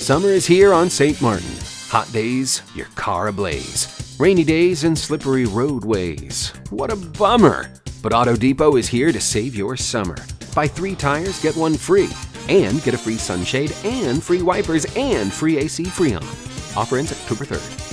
Summer is here on St. Martin. Hot days, your car ablaze. Rainy days and slippery roadways. What a bummer! But Auto Depot is here to save your summer. Buy 3 tires, get 1 free. And get a free sunshade and free wipers and free AC Freon. Offer ends October 3rd.